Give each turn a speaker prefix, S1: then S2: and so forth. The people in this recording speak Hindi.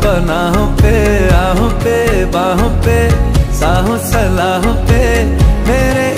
S1: पनाहों पे, आहों पे, बाहों पे, साहों सलाहों पे मेरे